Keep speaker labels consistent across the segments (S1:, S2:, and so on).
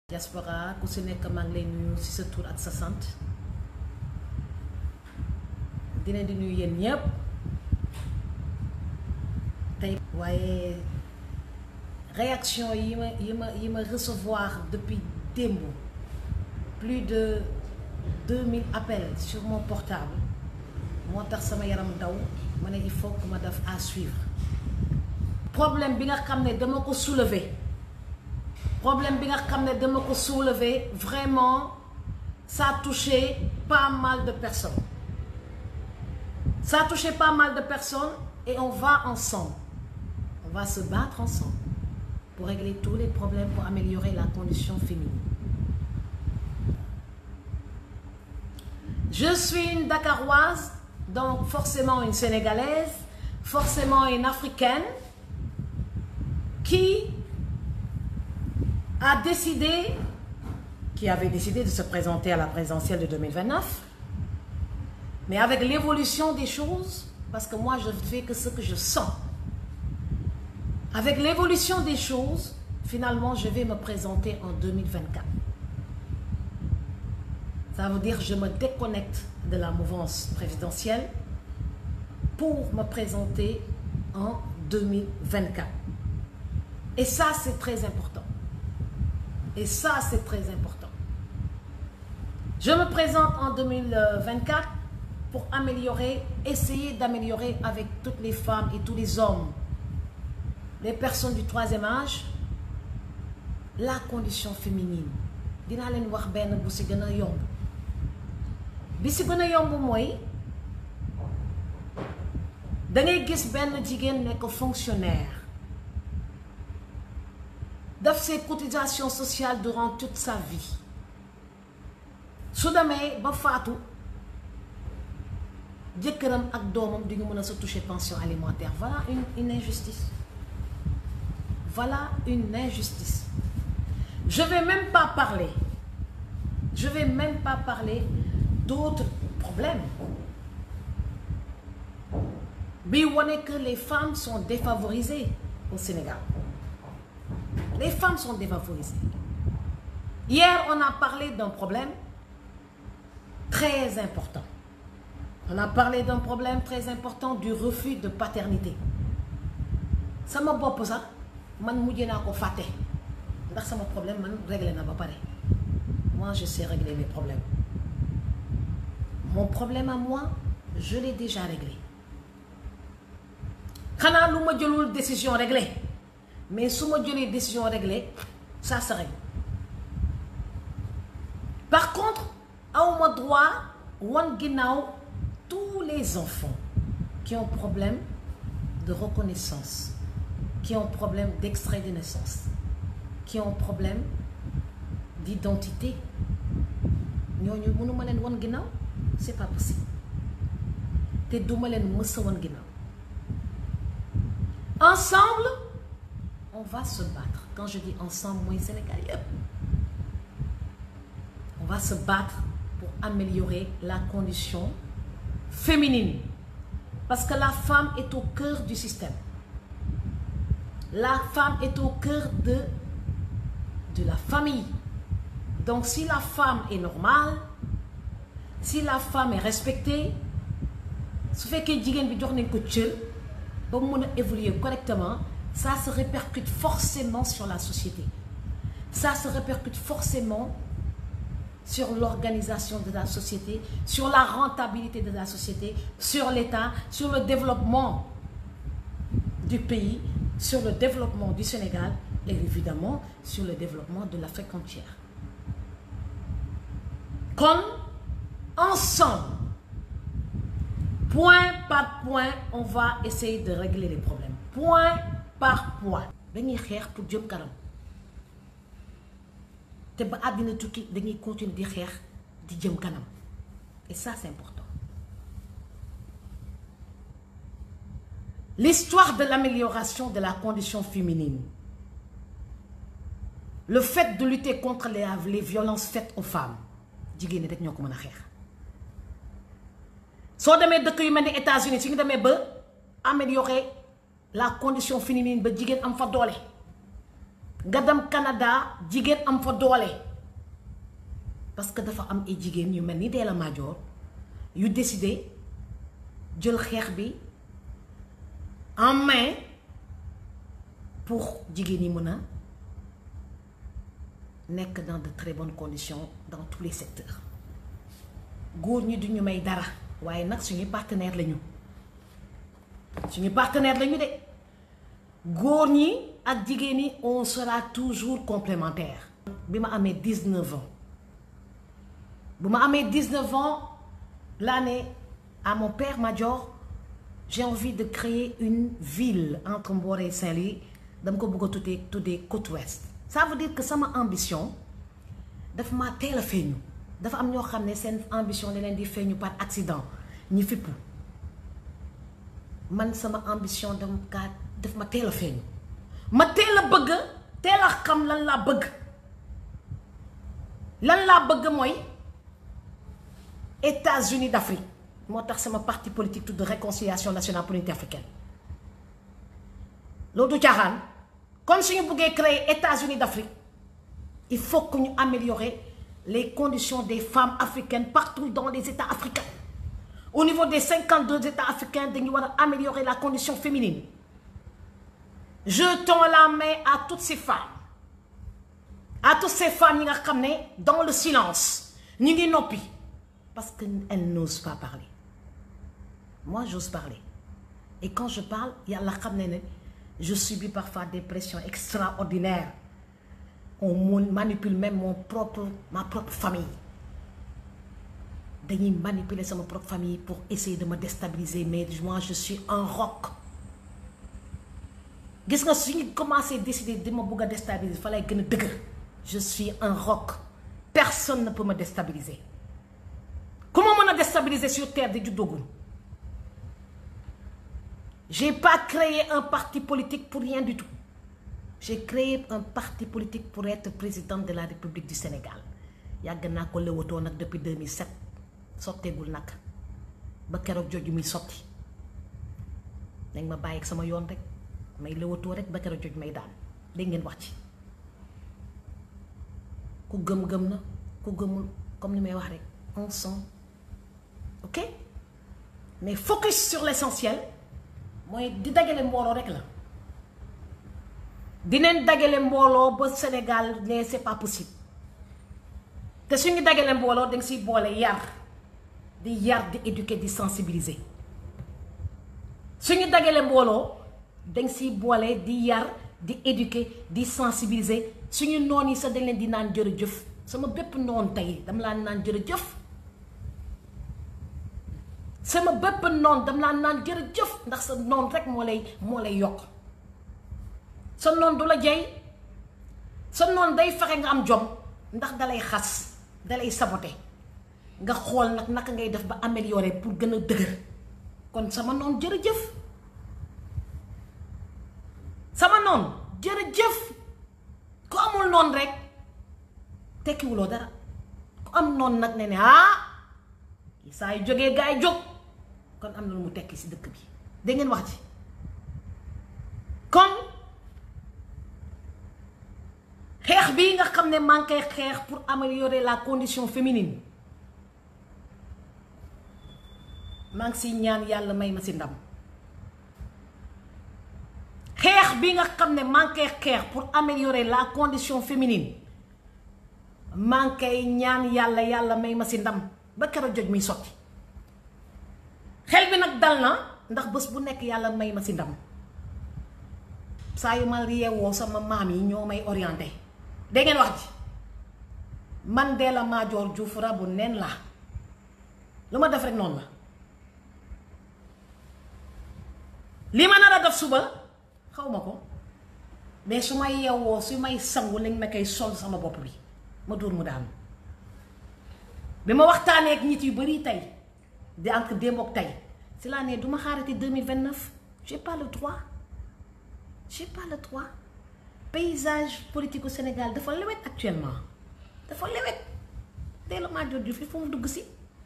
S1: diaspora ku si nekk maa ngi lay nuyu si sa tur ak sa sant dina di nuyu yéen ñëpp tey waaye réaction yi ma recevoir depuis démb plus de 2000 appels sur mon portable moo tax sama yaram daw ma ne il faut que ma def à suivre problème bi nga xam ne dama ko soulever vraiment ça a touché pas mal de personnes et on va ensemble, on va se battre ensemble pour régler tous les problèmes, pour améliorer la condition féminine. Je suis une Dakaroise, donc forcément une Sénégalaise, forcément une Africaine qui avait décidé de se présenter à la présidentielle de 2029, mais avec l'évolution des choses, parce que moi je fais que ce que je sens, avec l'évolution des choses, finalement je vais me présenter en 2024. Ça veut dire que je me déconnecte de la mouvance présidentielle pour me présenter en 2024. Et ça c'est très important. Je me présente en 2024 pour essayer d'améliorer avec toutes les femmes et tous les hommes, les personnes du troisième âge, la condition féminine. Dinaa leen wax benn bu si gën a yomb bi si gën a yomb mooy da ngay gis benn jigéen nekk fonctionnaire daf ses cotisations sociales durant toute sa vie su demee ba faatu jëkkëram ak doomam duñu mën a se toucher pension alimentaire. Voilà une injustice. Voilà une injustice. Je vais même pas parler d'autres problèmes bi wane que les femmes sont défavorisées au Sénégal. Les femmes sont défavorisées. Hier, on a parlé d'un problème très important. Du refus de paternité. Sama bopp sax man mujjee naa ko fàtte ndax sama problème man réglé na ba pare. Moi, je sais régler mes problèmes. Mon problème à moi, je l'ai déjà réglé. Xanaa lu ma jëlul décision réglée. Mais su ma jëlee décision réglée, ça se règle. Par contre, awma droit wan ginnaaw tous les enfants qui ont problème de reconnaissance, qui ont problème d'extrait de naissance, qui ont problème d'identité. Ñooñu mënuma leen wan ginnaaw, c'est pas possible. Te duma leen mës a wan ginnaaw. Ensemble, on va se battre. Quand je dis ensemble, moi, Sénégal, on va se battre pour améliorer la condition féminine. Parce que la femme est au cœur du système. La femme est au cœur de la famille. Donc, si la femme est normale, si la femme est respectée, su fekkee jigéen bi jox nañ ko cër ba mu mën a évoluer correctement, ça se répercute forcément sur la société. Ça se répercute forcément sur l'organisation de la société, sur la rentabilité de la société, sur l'État, sur le développement du pays, sur le développement du Sénégal et évidemment sur le développement de l'Afrique entière. Comme ensemble, point par point, on va essayer de régler les problèmes. Point par point. Dañuy xeex pour jëm kanam te ba àddina tukki dañuy continuer di xeex di jëm kanam et ça c'est important. L'histoire de l'amélioration de la condition féminine, le fait de lutter contre les violences faites aux femmes, jigéen ñi rek ñoo ko mën a xeex. Soo demee dëkk yu mel ni États-Unis su ñu demee ba améliorer la condition féminine ba jigéen am fa doole nga dem Canada jigéen am fa doole parce que dafa am ay jigéen yu mel ni Ndella Madior yu décidé jël xeex bi en main pour jigéen yi mën a nekk dans de très bonnes conditions dans tous les secteurs góor ñi duñu may dara waaye nag suñuy partenaire lañu de góor ñi ak jigéen ñi on sera toujours complémentaire. bi ma amee 19 ans bu ma amee 19 ans laa ne à mon père Madior j'ai envie de créer une ville entre Mboro et Saint-Louis dama ko bëgg a tuddee côte ouest. ça veut dire que sama ambition dafa ma teel a feeñu dafa am ñoo xam ne seen ambition da leen di feeñu par accident ñi fippu man sama ambition daf ma teel a feeñu ma teel a bëgg teel a xam lan laa bëgg mooy États-Unis d'Afrique moo tax sama parti politique tudd réconciliation nationale pour l'unité africaine loolu du caaxaan. Comme si nous voulions créer États-Unis d'Afrique, il faut que nous améliorions les conditions des femmes africaines partout dans les États africains. Au niveau des 52 États africains, nous devons améliorer la condition féminine. Je tends la main à toutes ces femmes. À toutes ces femmes qui sont dans le silence. Parce qu'elles n'osent pas parler. Moi, j'ose parler. Et quand je parle, il y a la je subis parfois des pressions extraordinaires. On manipule même ma propre famille. Ils manipulent ma propre famille pour essayer de me déstabiliser. Mais moi, je suis un roc. Si je commence à décider de me déstabiliser, il fallait que je suis un roc. Personne ne peut me déstabiliser. Comment me déstabiliser sur terre de Djoudogou? Je n'ai pas créé un parti politique pour rien du tout. J'ai créé un parti politique pour être président de la République du Sénégal. Yàgg naa ko lewatoo nag depuis 2007 sotteegul nag ba keroog jooju muy sotti dañ ma bàyyi ak sama yoon rek may lewatoo rek ba keroog jooju may daan dégg ngeen wax ci ku gëm na ku gëmul comme ni may wax rek on sent ok mais focus sur l'essentiel. mooy di dagale mbooloo rek la dineen dagale mbooloo ba Sénégal ne c'est pas possible te suñu dagale mbooloo danga siy boole di éduquer di sensibiliser suñu dagale mbooloo danga siy boole di éduquer di sensibiliser suñu noon yi sax dañ leen di naan jërëjëf sama bépp noon tey dama laa naan jërëjëf sama bépp noon dam laa naan jërëjëf ndax sa noon rek moo lay yokk sa noon du la jey sa noon day fexe nga am jom ndax dalay xas dalay saboter nga xool nag naka ngay def ba améliorer pour gën a dëgër kon sama noon jërëjëf sama noon jërëjëf ku amul noon rek tekkiwuloo dara ku am noon nag ne saa yu jógee gaa yi jóg kon am na lu mu tekki ci dëkk bi dégg ngeen wax ci kon xeex bii nga xam ne maa ngi koy xeex pour améliorer la condition féminine maa ngi ci ñaan yàlla may ma ci ndam xeex bi nga xam ne maa ngi koy xeex pour améliorer la condition féminine maa ngi koy ñaan yàlla may ma ci ndam ba keroog joj muy sotti xel bi nag dal na ndax bés bu nekk yàlla may ma ci ndam saa yu ma yeewoo sama maam yi ñoo may orienté dégg ngeen wax ji man Ndella Madior Diouf rabu neen la lu ma def rek noonu la li ma nar a def suba xaw ma ko mais su may yeewoo su may sangu lañ ma koy sol sama bopp bi ma dóor mu daanu bi ma waxtaanee ak nit yu bari tey di entre démb ak tey si laa ne du ma xaarati 2029 j'ai pas le droit paysage politique au Sénégal dafa lewet actuellement dafa lewet Ndella Madior Diouf il faut mu dugg si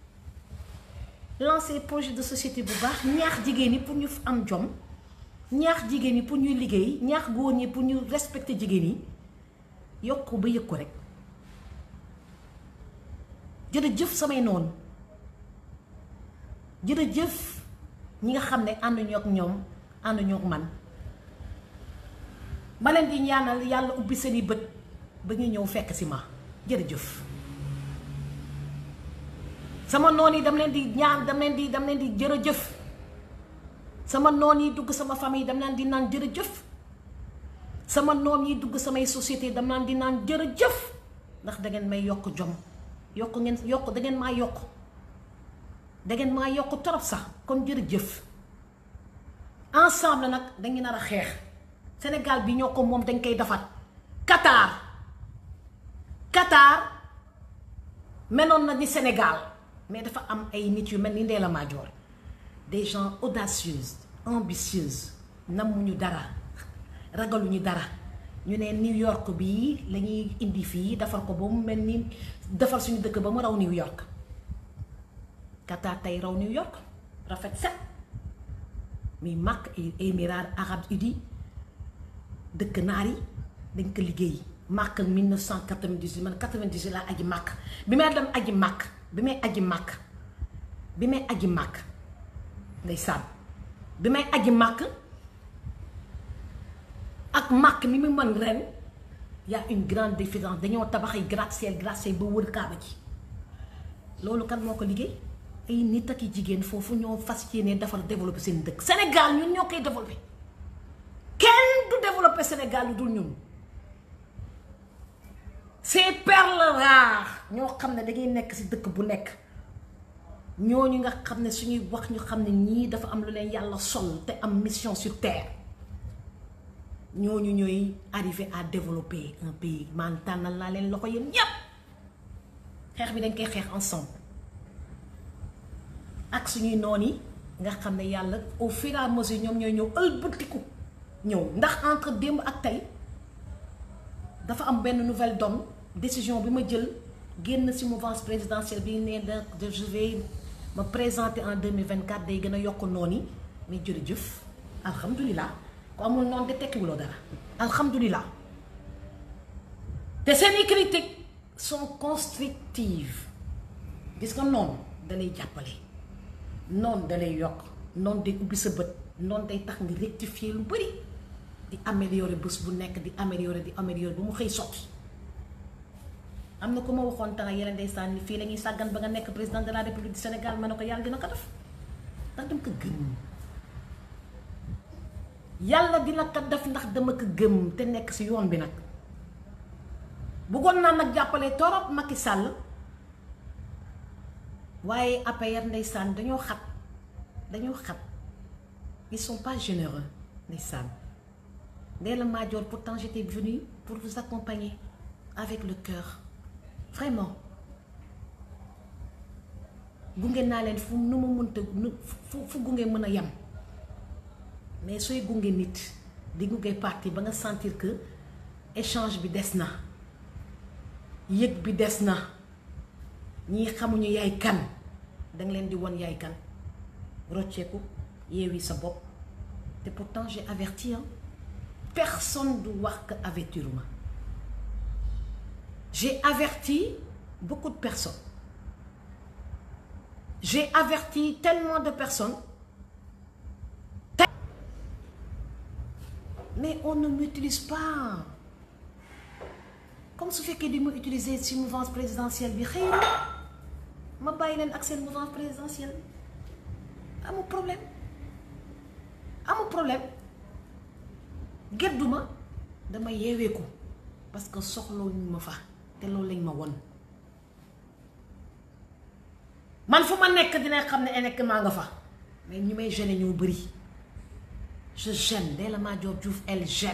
S1: lancer projet de société bu baax ñaax jigéen ñi pour ñu am jom ñaax jigéen ñi pour ñuy liggéey ñaax góor ñi pour ñu respecter jigéen ñi yokk ko ba yëg ko rek. jërëjëf samay noonu jërëjëf ñi nga xam ne ànduñu ak ñoom ànduñu ak man ma leen di ñaanal yàlla ubbi seeni bët ba ñu ñëw fekk si ma jërëjëf. sama noon yi dam leen di ñaan dam leen di jërëjëf. sama noon yi dugg sama famille dam leen di naan jërëjëf. sama noon yi dugg samay société dam leen di naan jërëjëf ndax da ngeen may yokk jom yokk da ngeen maa yokk torop sax kon jërëjëf. ensemble nag dañu nar a xeex Sénégal bi ñoo ko moom dañ koy defaat. Qatar meloon na ni Sénégal mais dafa am ay nit yu mel ni Ndella Madior des gens audacieux ambitieux namuñu dara ragaluñu dara ñu ne New York bii la ñuy indi fii defar ko ba mu mel ni defar suñu dëkk ba mu raw New York. Qatar tey raw New York rafet set muy Makka Émirats Arabes Unis dëkk naar yi dañ ko liggéey. Makka 1998 man 98 laa aji Makka bi may dem aji Makka bi may aji Makka ndeysaan bi may aji Makka ak Makka mi mu mën ren y a une grande différence dañoo tabax ay gratte-ciel ba wër Kaaba ji loolu kan moo ko liggéey ay nit ak i jigéen foofu ñoo fas yéene defar développer seen dëkk. Sénégal ñun ñoo koy développer kenn du développer Sénégal lu dul ñun. ces perles rares ñoo xam ne dangay nekk ci dëkk bu nekk ñooñu nga xam ne suñuy wax ñu xam ne ñii dafa am lu leen yàlla sol te am mission sur terre ñooñu ñooy arriver à développer un pays man tànnal naa leen loxo yéen ñépp xeex bi dañ koy xeex ensemble ak suñuy noon yi nga xam ne yàlla au fur et à mesure ñoom ñooy ñëw ëlbatiku ñëw ndax entre démb ak tey dafa am benn nouvelle donne décision bi ma jël génn ci mouvance présidentielle bi ne de je vais me présenter en 2024 day gën a yokk noonu yi mais jërëjëf alhamdulilah ku amul noonu de tekkiwuloo dara alhamdulilah te seeni critiques sont constructives gis nga noonu dalay jàppale noonu dalay yokk noonu day ubbi sa bët noonu day tax nga rectifier lu bari di améliorer bés bu nekk di améliorer ba mu xëy sotti am na ko ma waxoon temps yeneen ndeysaan ni fii la ñuy sàggan ba nga nekk président de la république du Sénégal ma ne ko yàlla dina ko def ndax dama ko gëm yàlla dina ko def ndax dama ko gëm te nekk ci yoon bi nag bëggoon naa nag jàppale torop Macky Sall waaye APR ndeysaan dañoo xat ils sont pas généreux ndeysaan Ndella Madior pourtant j'étais venue pour vous accompagner avec le cœur vraiment gunge naa leen fu nu ma mënta fu gunge mën a yem mais sooy gunge nit di gunge parti ba nga sentir que échange bi des na yëg bi des na ñii xamuñu yaay kan danga leen di won yaay kan rocceeku yeewi sa bopp te pourtant j'ai averti personne du wax que avertir ma j'ai averti beaucoup de personnes j'ai averti tellement de personnes mais on ne m'utilise pas comme su fekkee di ma utiliser ci mouvance présidentielle bi xëy na ma bàyyi leen ak seen mouvance présidentielle amul problème gedduma dama yeeweeku parce que soxlawuñu ma fa te loolu lañ ma won man fu ma nekk dina xam ne nekk maa nga fa mais ñi may gêner ñoo bëri je gêne Ndella Madior Diouf elle gêne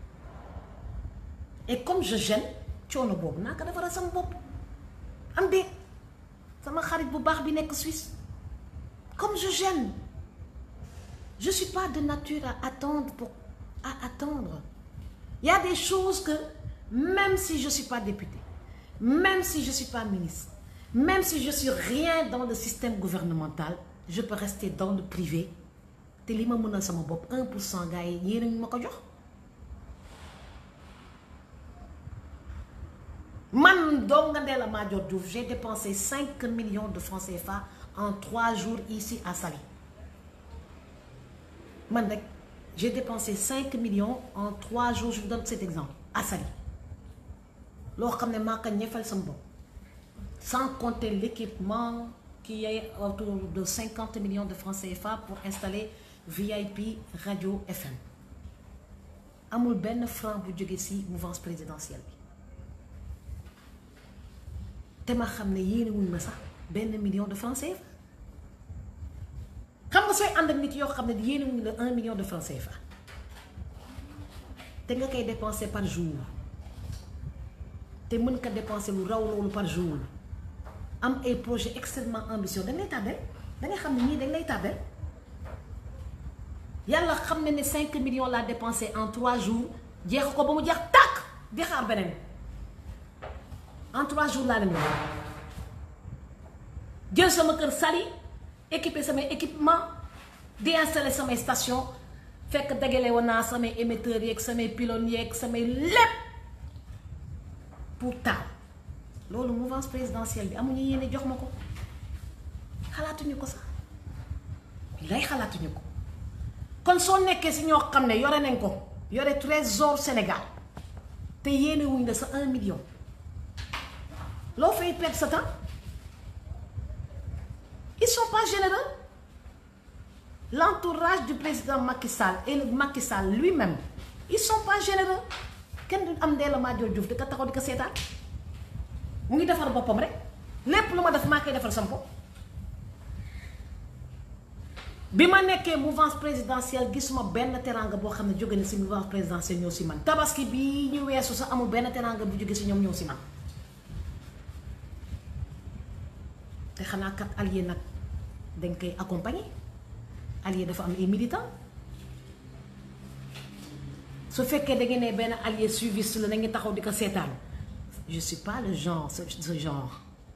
S1: et comme je gêne coono boobu naa ko defaral sama bopp am de sama xarit bu baax bi nekk Suisse comme je gêne je suis pas de nature à attendre il y a des choses que même si je suis pas député même si je suis pas ministre même si je suis rien dans le système gouvernemental je peux rester dans le privé te li ma mënal sama bopp 1% gars yi yéen a ñu ma ko jox man doom nga Ndella Madior Diouf j'ai dépensé 5 millions de francs CFA en 3 jours ici à Saly man rek j'ai dépensé 5 millions en 3 jours je vous donne cet exemple à Saly loo xam ne maa ko ñefal sama bopp sans compter l'équipement qui est autour de 50 millions de francs CFA pour installer VIP radio FM amul benn franc bu jóge ci mouvance présidentielle bi te ma xam ne yéene wuñ ma sax benn million de francs CFA xam nga sooy ànd ak nit yoo xam ne yéene wuñ la 1 million de francs CFA te nga koy dépenser par jour te mën ko dépenser lu raw loolu par jour am ay projet extrêmement ambitieux dañ lay tardel da nga xam ne ñii dañ lay tardel yàlla xam ne 5 millions laa dépensé en 3 jours jeex ko ba mu jeex tàkk di xaar beneen en 3 jours laa leen jël sama kër Saly équipé samay équipement di installé samay station fekk dagale woon naa samay émetteurs yeeg samay pylônes yeeg samay lépp pour taal loolu mouvance présidentielle bi amuñu yéene jox ma ko xalaatuñu ko sax lay xalaatuñu ko kon soo nekkee si ñoo xam ne yore nañ ko yore trésor Sénégal te yéene wuñ la sa 1 million loo fay perdre sa temps ils sont pas généreux l'entourage du président Macky Sall et le Macky Sall lui-même ils sont pas généreux kenn du am Ndella Madior Diouf di ko taxaw di ko seetaan mu ngi defar boppam rek lépp lu ma def maa koy defar sama bopp bi ma nekkee mouvance présidentielle gisuma benn teranga boo xam ne jóge na si mouvance présidentielle ñëw si man tabaski bi ñu weesu sax amul benn teranga bu jóge si ñoom ñëw si man te xanaa kat allié nag dañ koy accompagner allié dafa am ay militants su fekkee da ngeen ne benn allié suiviste la na ngi taxaw di ko seetaan je suis pas le genre ce genre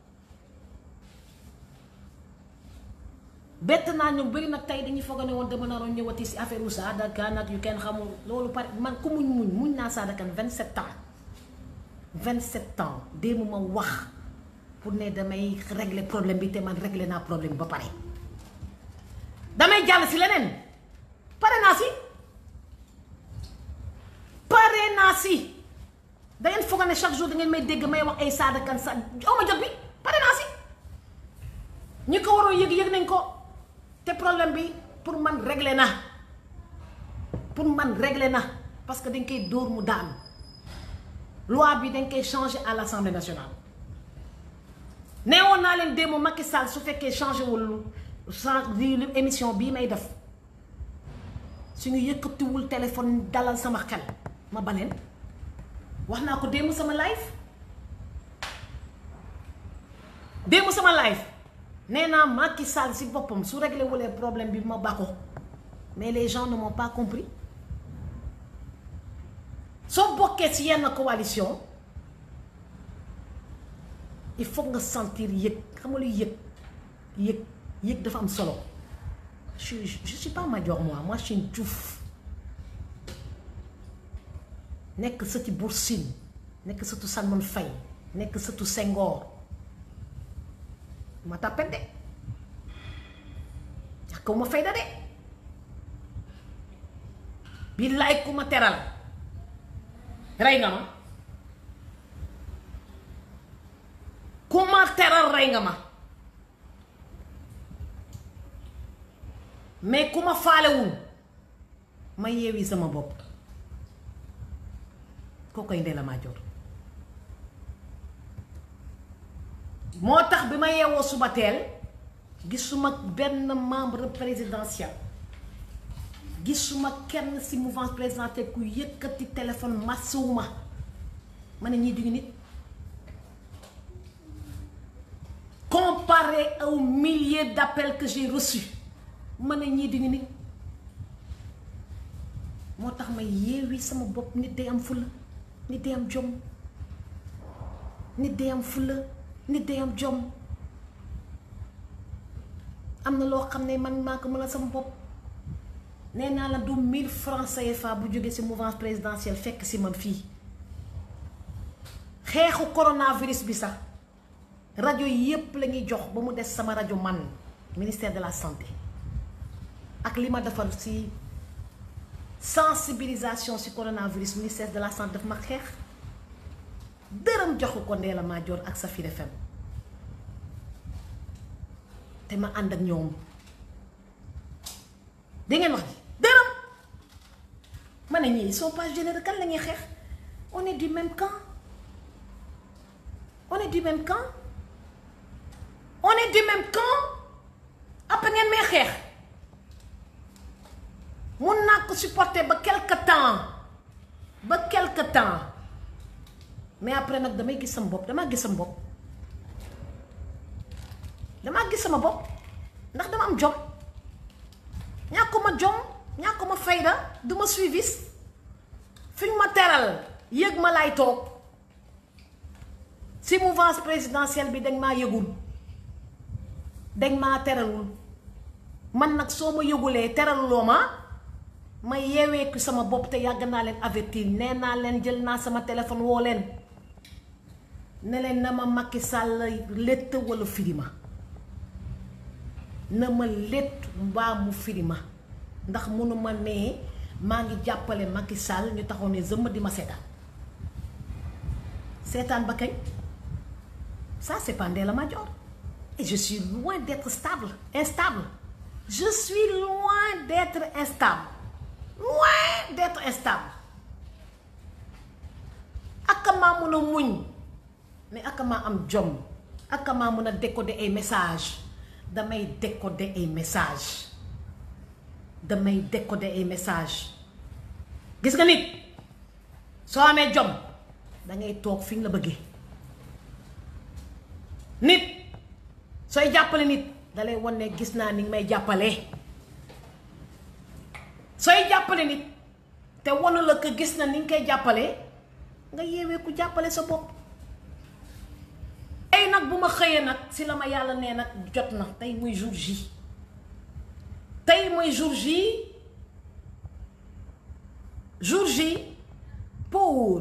S1: bett naa ñu bëri nag tey dañuy foog ne woon dama naroon ñëwati si affaire u Sada Kane ak yu kenn xamul loolu pare man ku muñ naa Sada Kane 27 ans 27 ans démb ma wax pour ne damay régler problème bi te man régler naa problème bi ba pare damay jàll si leneen pare naa si da ngeen foog ne chaque jour da ngeen may dégg may wax ay Sada Kane sa aw ma jot bi pare naa si ñi ko waroon yëg nañ ko te problème bi pour man régler na parce que dañ koy dóor mu daanu loi bi dañ koy changer à l'Assemblée nationale nee woon naa leen démb Macky Sall su fekkee changé wul li émission bii may def suñu yëkkatiwul téléphone dalal sama xel ma baleen wax naa ko démb sama live nee naa Macky Sall si boppam su réglé wulee problème bi ma bako mais les gens ne m'ont pas compris soo bokkee ci yenn coalition il faut nga sentir yëg xam nga luy yëg dafa am solo je suis pas Madior moi je suis une Diouf nekk sëti Bour Sine nekk sëtu Salmon Faye nekk sëtu Senghor ma tàppet de ndax kaw ma fayda de billaay ku ma teral rey nga ma ku ma teral rey nga ma mais ku ma faalewul ma yeewi sama bopp koo koy Ndella Madior moo tax bi ma yeewoo suba teel gisuma benn membre présidentiel gisuma kenn ci mouvance présidentielle ku yëkkati téléphone massewuma ma ne ñii duñu nit comparé aux milliers d'appels que j'ai reçus ma ne ñii duñu nit moo tax ma yeewi sama bopp nit day am fulla nit day am jom nit day am fulla nit day am jom am na loo xam ne man maa ko mën a sama bopp nee naa la du 1000 francs CFA bu jógee ci mouvance présidentielle fekk ci man fii xeexu coronavirus bi sax rajo yépp la ñuy jox ba mu des sama rajo man ministère de la santé ak li ma defal ci sensibilisation ci coronavirus ministère de la santé daf ma xeex dërëm joxu ko Ndella Madior ak Safir FM te ma ànd ak ñoom da ngeen wax ji dërëm ma ne ñii ils sont pas généreux kan la ñuy xeex on est du même camp on est du même camp on est du même camp après ngeen may xeex mun naa ko supporter ba quelque temps mais après nag damay gis sama bopp damaa gis sama bopp ndax dama am jom ñàkkuma jom ñàkkuma fayda duma suivis fi ñu ma teral yëg ma lay toog si mouvance présidentielle bi dañ maa yëgul dañ maa teralul man nag soo ma yëgulee teraluloo ma yeeweeku sama bopp te yàgg naa leen avertir nee naa leen jël naa sama téléphone woo leen ne leen na ma Macky Sall létt wala firima na ma létt mbaa mu firima ndax mënuma ne maa ngi jàppale Macky Sall ñu taxaw ne zëmm di ma seetaan ba kañ ça c'est pas Ndella Madior et je suis loin d'être instable je suis loin d'être instable aka maa mun a muñ mais aka maa am jom aka maa mun a décoder ay message damay décoder ay message gis nga nit soo amee jom dangay toog fi nga la bëggee nit sooy jàppale nit dalay wan ne gis naa ni nga may jàppale sooy jàppale nit te wanu la ko gis na ni nga koy jàppale nga yeewee ku jàppale sa bopp ay nag bu ma xëyee nag si la ma yàlla nee nag jot na tey muy jour J pour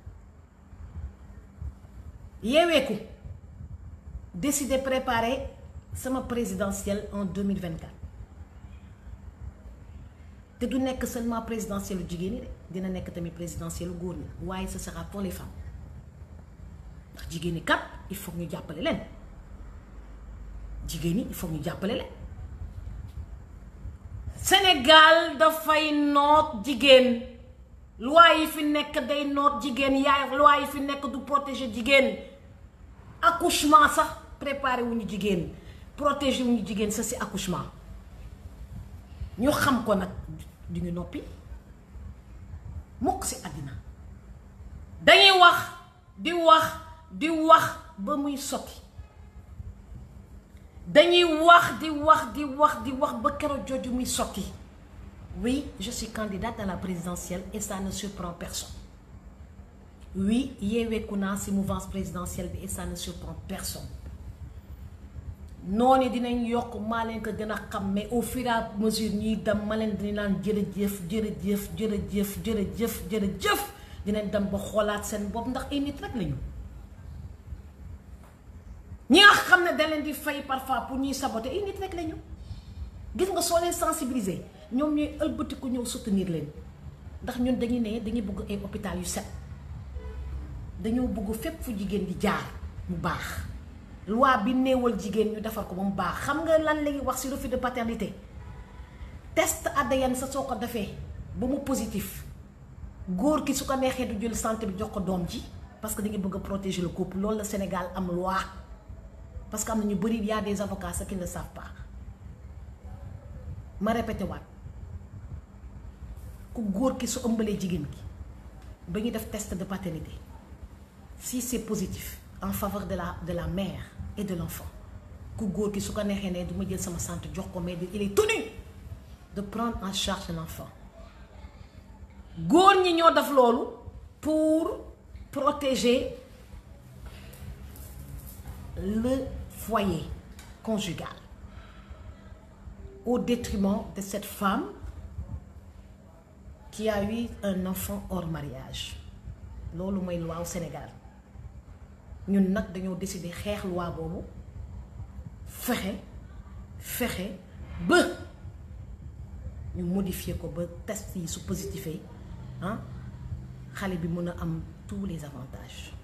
S1: yeeweeku décider préparer sama présidentielle en 2024 te du nekk seulement présidentielle jigéen ñi de dina nekk tamit présidentielle góor ñi waaye ce sera pour les femmes ndax jigéen ñi kat il faut ñu jàppale leen Sénégal dafay noot jigéen loi yi fi nekk day noot jigéen yaay loi yi fi nekk du protéger jigéen accouchement sax préparé wu ñu jigéen protéger wu ñu jigéen ça c'est accouchement ñu xam ko nag du ñu noppi mukk si àddina dañuy wax ba muy sotti dañuy wax ba keroog jooju muy sotti oui je suis candidate à la présidentielle et ça ne surprend personne oui yeeweeku naa ci mouvance présidentielle bi et ça ne surprend personne noonu dinañ yokk maa leen ko gën a xam mais au fur et à mesure ñuy dem ma leen dinañ naan jërëjëf dinañ dem ba xoolaat seen bopp ndax ay nit rek lañu ñi nga xam ne da leen di fay parfois pour ñuy saboter ay nit rek lañu gis nga soo leen sensibiliser ñoom ñooy ëlbatiku ñëw soutenir leen ndax ñun dañuy ne dañuy bëgg ay hôpital yu set dañoo bëgg fépp fu jigéen di jaar mu baax loi bi néewal jigéen ñu defar ko ba mu baax xam nga lan lañuy wax ci refus de paternité test ADN sa soo ko defee ba mu positif góor ki su ko neexee du jël santé bi jox ko doom ji parce que dañuy bëgg a protéger le couple loolu la Sénégal am loi parce que am na ñu bëri y a des avocats qui ne savent pas ma répété waat ku góor ki su ëmbalee jigéen ki ba ñu def test de paternité si c'est positif en faveur de la mère et de l'enfant ku góor ki su ko neexee ne du ma jël sama santé jox ko mais il est tenu de prendre en charge l'enfant góor ñi ñoo def loolu pour protéger le foyer conjugal au détriment de cette femme qui a eu un enfant hors mariage loolu mooy loi au Sénégal ñun nag dañoo décider xeex loi boobu fexe ba ñu modifier ko ba test yi su positifee xale bi mën a am tous les avantages